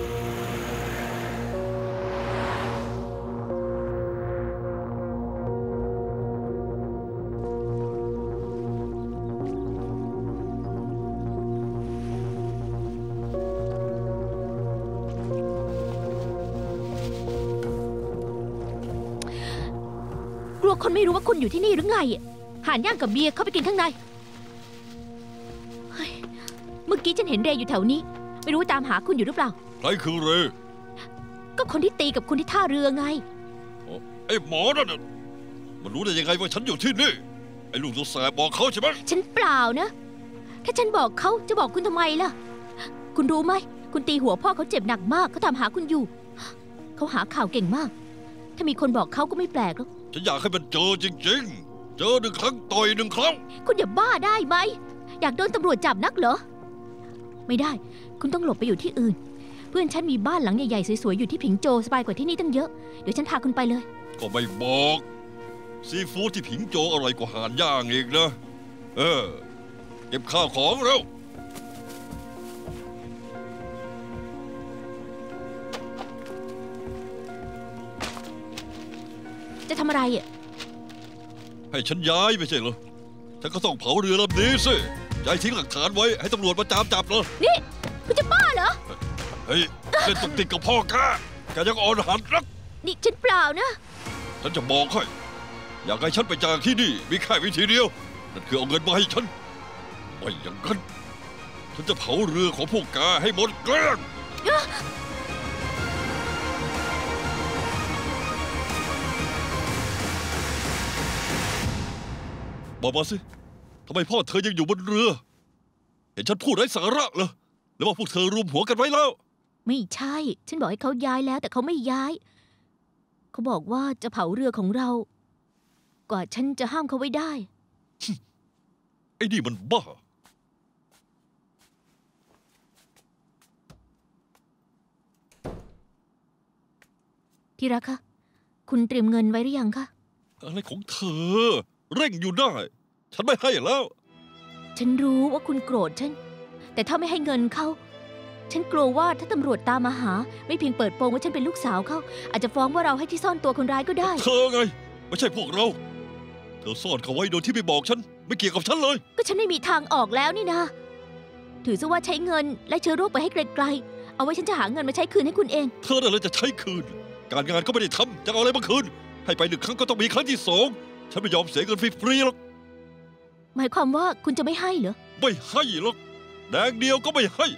กลัวคนไม่รู้ว่าคุณอยู่ที่นี่หรือไงหานย่างกับเบียร์เข้าไปกินข้างในเมื่อกี้ฉันเห็นเรย์อยู่แถวนี้ไม่รู้ตามหาคุณอยู่หรือเปล่าใครคือเรย์ก็คนที่ตีกับคุณที่ท่าเรือไงไอ้หมอนั่นน่ะมันรู้ได้ยังไงว่าฉันอยู่ที่นี่ไอ้ลูกตัวแสบบอกเขาใช่ไหมฉันเปล่านะถ้าฉันบอกเขาจะบอกคุณทำไมล่ะคุณรู้ไหมคุณตีหัวพ่อเขาเจ็บหนักมากเขาตามหาคุณอยู่เขาหาข่าวเก่งมากถ้ามีคนบอกเขาก็ไม่แปลกหรอกฉันอยากให้มันเจอจริงๆเจอ1 ครั้งต่อย1 ครั้งคุณอย่าบ้าได้ไหมอยากโดนตำรวจจับนักเหรอไม่ได้คุณต้องหลบไปอยู่ที่อื่นเพื่อนฉันมีบ้านหลังใหญ่ๆสวยๆอยู่ที่ผิงโจสบายกว่าที่นี่ตั้งเยอะเดี๋ยวฉันพาคุณไปเลยก็ไม่บอกซีฟู้ดที่ผิงโจอร่อยกว่าห่านย่างอีกนะเก็บข้าวของเร็วจะทำอะไรอ่ะให้ฉันย้ายไม่ใช่เหรอฉันก็ต้องเผาเรือลำนี้สิจะทิ้งหลักฐานไว้ให้ตำรวจมาจับเหรอนี่คุณจะบ้าเหรอเฮ้ยเล่นตุกติกกับพ่อแกยังอ่อนหัดนักนี่ฉันเปล่านะฉันจะบอกให้อยากให้ฉันไปจากที่นี่มีแค่วิธีเดียวนั่นคือเอาเงินมาให้ฉันไม่อย่างนั้นฉันจะเผาเรือของพวกแกให้หมดเกลี้ยงบอกมาสิทำไมพ่อเธอยังอยู่บนเรือเห็นฉันพูดไร้สาระเหรอหรือว่าพวกเธอรวมหัวกันไว้แล้วไม่ใช่ ฉันบอกให้เขาย้ายแล้วแต่เขาไม่ย้าย เขาบอกว่าจะเผาเรือของเรา กว่าฉันจะห้ามเขาไว้ได้ไอ้นี่มันบ้าที่รักคะ คุณเตรียมเงินไว้หรือยังคะอะไรของเธอ เร่งอยู่ได้ ฉันไม่ให้แล้วฉันรู้ว่าคุณโกรธฉัน แต่ถ้าไม่ให้เงินเขา ฉันกลัวว่าถ้าตำรวจตามมาหา ไม่เพียงเปิดโปงว่าฉันเป็นลูกสาวเขา อาจจะฟ้องว่าเราให้ที่ซ่อนตัวคนร้ายก็ได้เธอไง ไม่ใช่พวกเรา เธอซ่อนเขาไว้โดยที่ไม่บอกฉัน ไม่เกี่ยวกับฉันเลยก็ฉันไม่มีทางออกแล้วนี่นะ ถือซะว่าใช้เงินและเชื้อโรคไปให้ไกลๆ เอาไว้ฉันจะหาเงินมาใช้คืนให้คุณเองเธอน่ะเลยจะใช้คืน การงานก็ไม่ได้ทำจะเอาอะไรมาคืน ให้ไป1 ครั้งก็ต้องมีครั้งที่2ฉันไม่ยอมเสียเงินฟรีๆหรอกหมายความว่าคุณจะไม่ให้เหรอไม่ให้หรอกแดงเดียวก็ไม่ให้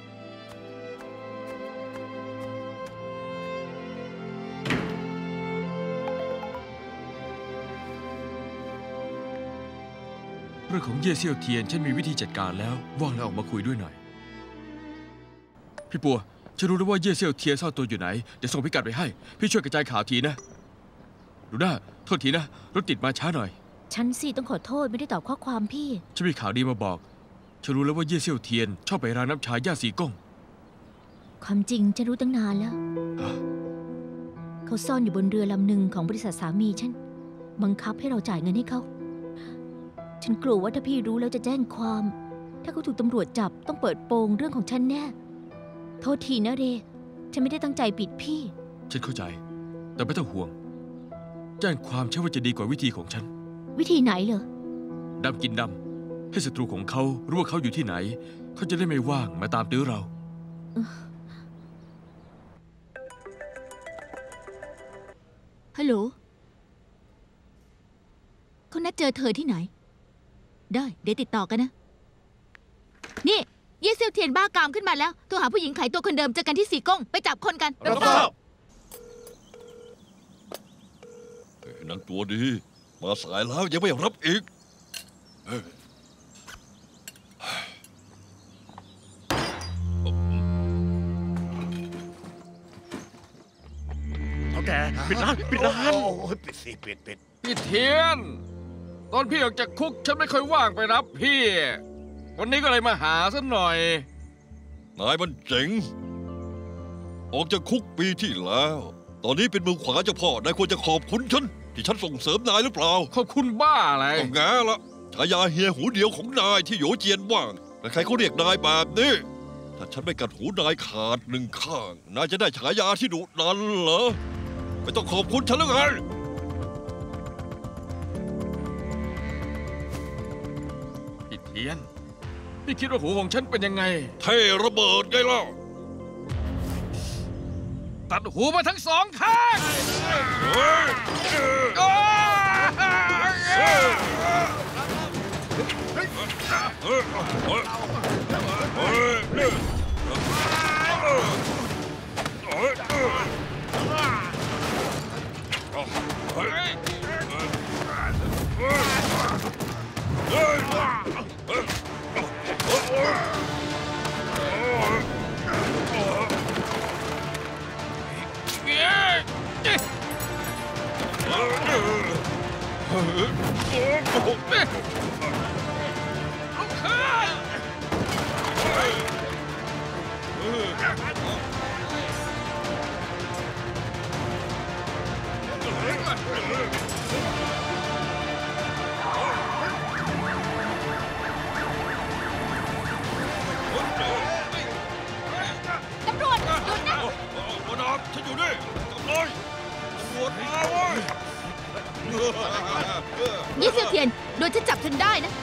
เรื่องของเย่เซี่ยวเทียนฉันมีวิธีจัดการแล้วว่างแล้วออกมาคุยด้วยหน่อยพี่ปัวฉันรู้แล้วว่าเย่เซี่ยวเทียนซ่อนตัวอยู่ไหนเดี๋ยวส่งพิกัดไปให้พี่ช่วยกระจายข่าวทีนะดูหน้าโทษทีนะรถติดมาช้าหน่อยฉันสิต้องขอโทษไม่ได้ตอบข้อความพี่ฉันมีข่าวดีมาบอกฉันรู้แล้วว่าเย่เซี่ยวเทียนชอบไปร้านน้ำชาย่าสีก้งความจริงฉันรู้ตั้งนานแล้วฮะเขาซ่อนอยู่บนเรือลำหนึ่งของบริษัทสามีฉัน บังคับให้เราจ่ายเงินให้เขา ฉันกลัวว่าถ้าพี่รู้แล้วจะแจ้งความ ถ้าเขาถูกตำรวจจับต้องเปิดโปงเรื่องของฉันแน่ โทษทีนะเร ฉันไม่ได้ตั้งใจปิดพี่ฉันเข้าใจ แต่ไม่ต้องห่วง แจ้งความใช่ว่าจะดีกว่าวิธีของฉันวิธีไหนเหรอดำกินดำให้ศัตรูของเขารู้ว่าเขาอยู่ที่ไหน เขาจะได้ไม่ว่างมาตามตื้อเราฮัลโหลเขานัดเจอเธอที่ไหน ได้เดี๋ยวติดต่อกันนะ นี่เย่เซียวเทียนบ้ากามขึ้นมาแล้วโทรหาผู้หญิงขายตัวคนเดิมเจอกันที่สีก้งไปจับคนกันรับทราบนางตัวดี มาสายแล้วยังไม่รับอีกเอาแกปิดร้านปิดร้านโอ้ยปิดสิปิดพี่เทียน ตอนพี่ออกจากคุกฉันไม่ค่อยว่างไปรับพี่ วันนี้ก็เลยมาหาสักหน่อยนายมันเจ๋ง ออกจากคุกปีที่แล้ว ตอนนี้เป็นมือขวาเจ้าพ่อนายควรจะขอบคุณฉันที่ฉันส่งเสริมนายหรือเปล่าขอบคุณบ้าอะไรก็แง่ละฉายาเฮียหูเดียวของนายที่โหยเจียนว่างแต่ใครเขาเรียกนายแบบนี้ ถ้าฉันไม่กัดหูนายขาด1 ข้างนายจะได้ฉายาที่ดุดันเหรอ ไม่ต้องขอบคุณฉันแล้วไงพี่เทียน พี่คิดว่าหูของฉันเป็นยังไงเท่ระเบิดไงล่ะตัดหูมาทั้ง2 ข้างเฮ้ยอ้าเฮ้ยเฮ้ยเฮ้ยเฮ้ยเฮ้ยตำรวจหยุดนะมาดามฉันอยู่นี่จับเลยตำรวจมาเว้ยเย่เซียวเทียนโดนฉันจับจนได้นะ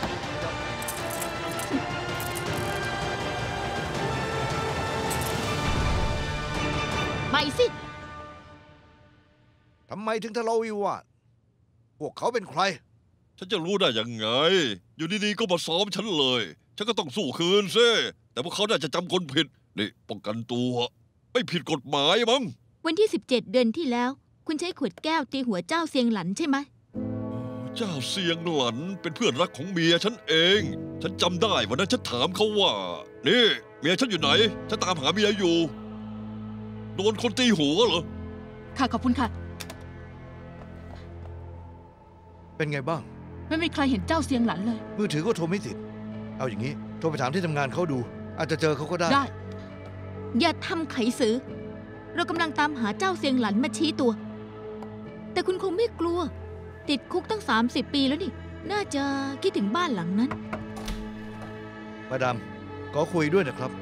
ไม่สิทำไมถึงทะเลาะวิวาทพวกเขาเป็นใครฉันจะรู้ได้ยังไง อยู่ดีๆก็มาซ้อมฉันเลย ฉันก็ต้องสู้คืนซิแต่พวกเขาน่าจะจำคนผิดนี่ป้องกันตัวไม่ผิดกฎหมายมั้งวันที่ 17 เดือนที่แล้ว คุณใช้ขวดแก้วตีหัวเจ้าเซียงหลันใช่ไหมเจ้าเสียงหลันเป็นเพื่อนรักของเมียฉันเอง ฉันจำได้วันนั้นฉันถามเขาว่านี่เมียฉันอยู่ไหนฉันตามหาเมียอยู่โดนคนตีหัวเหรอค่ะขอบคุณค่ะเป็นไงบ้างไม่มีใครเห็นเจ้าเซียงหลันเลยมือถือก็โทรไม่ติด เอาอย่างนี้ โทรไปถามที่ทำงานเขาดู อาจจะเจอเขาก็ได้ได้อย่าทำไขสือ เรากำลังตามหาเจ้าเซียงหลันมาชี้ตัว แต่คุณคงไม่กลัว ติดคุกตั้ง 30 ปีแล้วนี่ น่าจะคิดถึงบ้านหลังนั้นมาดามขอคุยด้วยนะครับ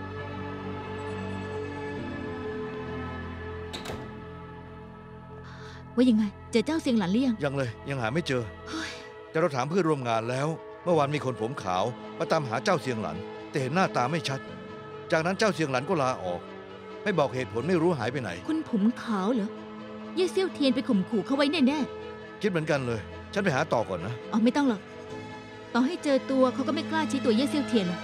ว่ายังไง เจอเจ้าเซียงหลันหรือยังยังเลยยังหาไม่เจอ แต่เราถามเพื่อนร่วมงานแล้ว เมื่อวานมีคนผมขาวมาตามหาเจ้าเซียงหลัน แต่เห็นหน้าตาไม่ชัด จากนั้นเจ้าเซียงหลันก็ลาออก ไม่บอกเหตุผลไม่รู้หายไปไหนคุณผมขาวเหรอ เย่เซี่ยวเทียนไปข่มขู่เขาไว้แน่คิดเหมือนกันเลย ฉันไปหาต่อก่อนนะๆอ๋อไม่ต้องหรอก ต่อให้เจอตัวเขาก็ไม่กล้าชี้ตัวเย่เซี่ยวเทียนหรอก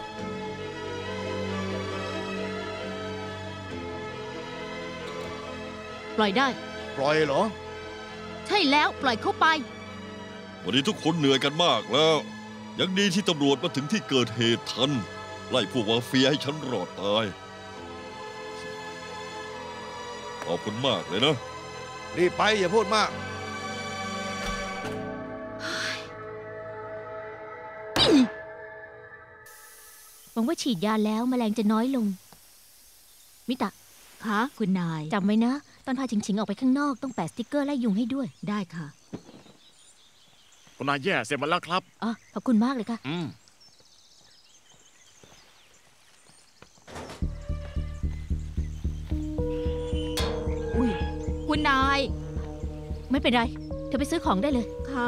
ปล่อยได้ปล่อยเหรอใช่แล้วปล่อยเขาไปวันนี้ทุกคนเหนื่อยกันมากแล้ว ยังดีที่ตำรวจมาถึงที่เกิดเหตุทัน ไล่พวกมาเฟียให้ฉันรอดตาย ขอบคุณมากเลยนะรีบไปอย่าพูดมากหวังว่าฉีดยาแล้วแมลงจะน้อยลง มิตะคะคุณนายจำไว้นะ ตอนพาฉิงๆออกไปข้างนอกต้องแปะสติ๊กเกอร์ไล่ยุงให้ด้วยได้ค่ะคุณนายแย่เสร็จหมาแล้วครับอ๋อขอบคุณมากเลยค่ะอุ้ยคุณนายไม่เป็นไร เธอไปซื้อของได้เลยค่ะ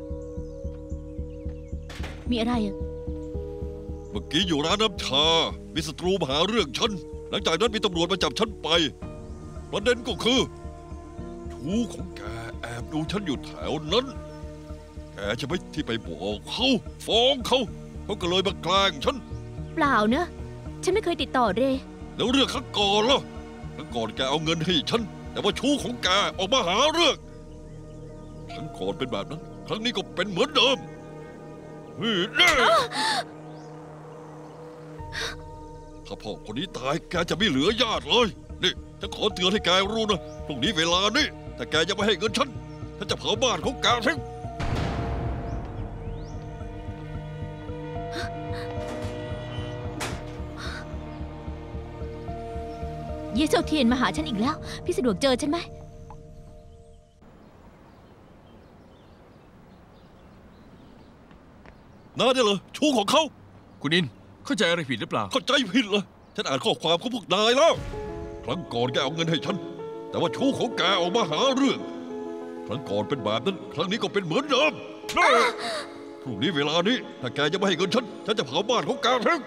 มีอะไรอ่ะเมื่อกี้อยู่ร้านน้ำชา มีศัตรูมาหาเรื่องฉัน หลังจากนั้นมีตำรวจมาจับฉันไป ประเด็นก็คือ ชู้ของแกแอบดูฉันอยู่แถวนั้น แกใช่ไหมที่ไปบอกเขาฟ้องเขาก็เลยมาแกล้งฉันเปล่านะ ฉันไม่เคยติดต่อเรแล้วเรื่องครั้งก่อนล่ะครั้งก่อนแกเอาเงินให้ฉัน แต่ว่าชู้ของแกออกมาหาเรื่องครั้งก่อนเป็นแบบนั้น ครั้งนี้ก็เป็นเหมือนเดิมนี่แน่ถ้าพ่อคนนี้ตายแกจะไม่เหลือญาติเลยนี่ฉันขอเตือนให้แกรู้นะพรุ่งนี้เวลานี้ถ้าแกยังไม่ให้เงินฉันจะเผาบ้านของแกทิ้งเย่เซาเทียนมาหาฉันอีกแล้ว พี่สะดวกเจอฉันไหมน้าเนี่ยเหรอชู้ของเขาคุณอินเข้าใจอะไรผิดหรือเปล่าเข้าใจผิดเหรอฉันอ่านข้อความของพวกนายแล้ว ครั้งก่อนแกเอาเงินให้ฉัน แต่ว่าชู้ของแกออกมาหาเรื่อง ครั้งก่อนเป็นแบบนั้น ครั้งนี้ก็เป็นเหมือนเดิมพรุ่งนี้เวลานี้ถ้าแกยังไม่ให้เงินฉันจะเผาบ้านของแกทิ้ง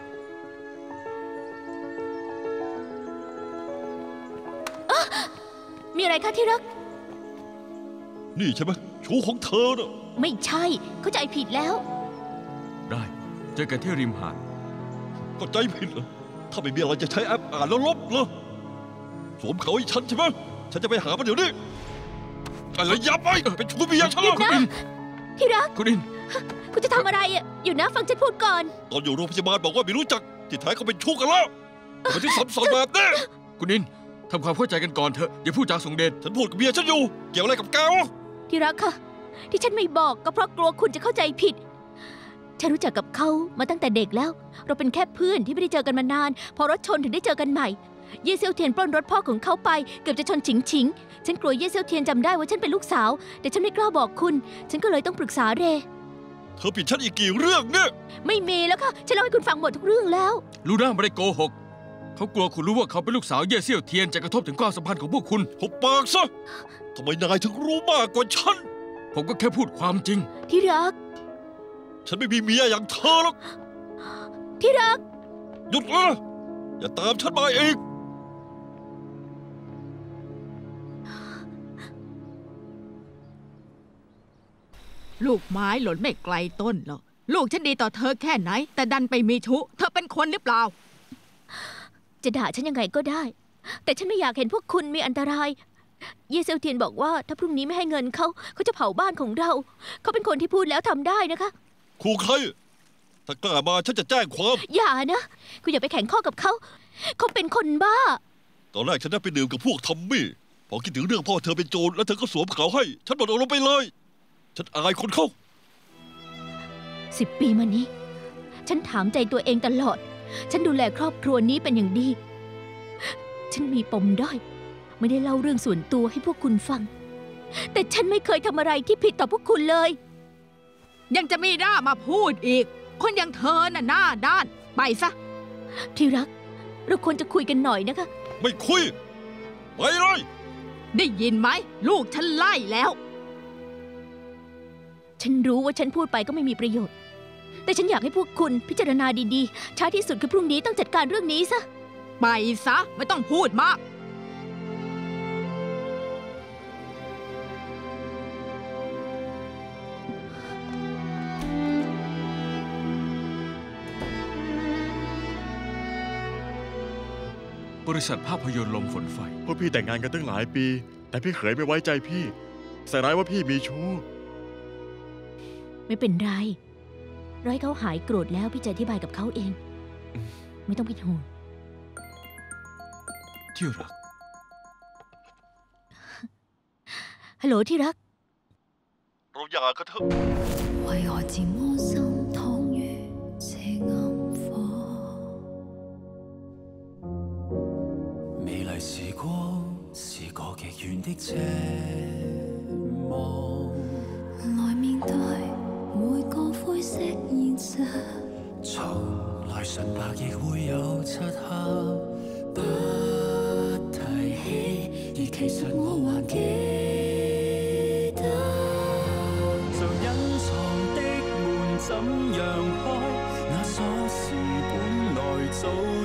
มีอะไรคะที่รักนี่ใช่ไหมชู้ของเธอน่ะไม่ใช่ เข้าใจผิดแล้วได้เจอกันที่ริมหาดก็ใจผิดเหรอถ้าไม่มีอะไรจะใช้แอปอ่านแล้วลบเหรอสวมเขาให้ฉันใช่ไหมฉันจะไปหามันเดี๋ยวนี้อะไรยับไปเป็นชู้เมียฉันเหรอหยุดนะ ที่รักคุณอินคุณจะทำอะไรอ่ะ อยู่นะฟังฉันพูดก่อนตอนอยู่โรงพยาบาลบอกว่าไม่รู้จักที่แท้เขาเป็นชู้กันแล้วทำไมถึงสับสนแบบนี้คุณอินทำความเข้าใจกันก่อนเถอะอย่าพูดจาส่งเดชฉันพูดกับเมียฉันอยู่ เกี่ยวอะไรกับแกวะที่รักค่ะ ที่ฉันไม่บอกก็เพราะกลัวคุณจะเข้าใจผิด ฉันรู้จักกับเขามาตั้งแต่เด็กแล้ว เราเป็นแค่เพื่อนที่ไม่ได้เจอกันมานาน พอรถชนถึงได้เจอกันใหม่ เย่เซียวเทียนปล้นรถพ่อของเขาไปเกือบจะชนฉิงฉิง ฉันกลัวเย่เซียวเทียนจำได้ว่าฉันเป็นลูกสาว แต่ฉันไม่กล้าบอกคุณ ฉันก็เลยต้องปรึกษาเรเธอผิดฉันอีกกี่เรื่องเนี่ยไม่มีแล้วค่ะ ฉันเล่าให้คุณฟังหมดทุกเรื่องแล้วลูน่าไม่ได้โกหก เขากลัวคุณรู้ว่าเขาเป็นลูกสาวเย่เซี่ยวเทียนจะกระทบถึงความสัมพันธ์ของพวกคุณหุบปากซะทำไมนายถึงรู้มากกว่าฉันผมก็แค่พูดความจริงที่รักฉันไม่มีเมียอย่างเธอหรอกที่รักหยุดนะอย่าตามฉันมาอีกลูกไม้หล่นไม่ไกลต้นหรอกลูกฉันดีต่อเธอแค่ไหน แต่ดันไปมีชู้เธอเป็นคนหรือเปล่าจะด่าฉันยังไงก็ได้ แต่ฉันไม่อยากเห็นพวกคุณมีอันตราย เย่เซียวเทียนบอกว่าถ้าพรุ่งนี้ไม่ให้เงินเขาจะเผาบ้านของเรา เขาเป็นคนที่พูดแล้วทำได้นะคะขู่ใครถ้ากล้ามาฉันจะแจ้งความอย่านะ คุณอย่าไปแข่งข้อกับเขา เขาเป็นคนบ้าตอนแรกฉันได้ไปดื่มกับพวกทอมมี่พอคิดถึงเรื่องพ่อเธอเป็นโจรแล้วเธอก็สวมเขาให้ ฉันหมดอารมณ์ไปเลย ฉันอายคนเข้า 10 ปีมานี้ ฉันถามใจตัวเองตลอด ฉันดูแลครอบครัวนี้เป็นอย่างดี ฉันมีปมด้อยไม่ได้เล่าเรื่องส่วนตัวให้พวกคุณฟัง แต่ฉันไม่เคยทำอะไรที่ผิดต่อพวกคุณเลยยังจะมีหน้ามาพูดอีก คนอย่างเธอน่ะหน้าด้านไปซะที่รัก เราควรจะคุยกันหน่อยนะคะไม่คุย ไปเลยได้ยินไหมลูกฉันไล่แล้วฉันรู้ว่าฉันพูดไปก็ไม่มีประโยชน์ แต่ฉันอยากให้พวกคุณพิจารณาดีๆ ช้าที่สุดคือพรุ่งนี้ต้องจัดการเรื่องนี้ซะไปซะไม่ต้องพูดมากบริษัทภาพยนตร์ลมฝนไฟพวกพี่แต่งงานกันตั้งหลายปี แต่พี่เขยไม่ไว้ใจพี่ใส่ร้ายว่าพี่มีชู้ไม่เป็นไรรอให้เขาหายโกรธแล้วพี่จะอธิบายกับเขาเอง ไม่ต้องเป็นห่วงที่รักฮัลโหลที่รักเราหย่ากันเถอะ為何漸安心躺於這暗火？美麗時光是個極遠的奢望，來面對每個灰色現實。從來純白亦會有漆黑，不提起，而其實我還記得。像隱藏的門怎樣開？那鎖匙本來早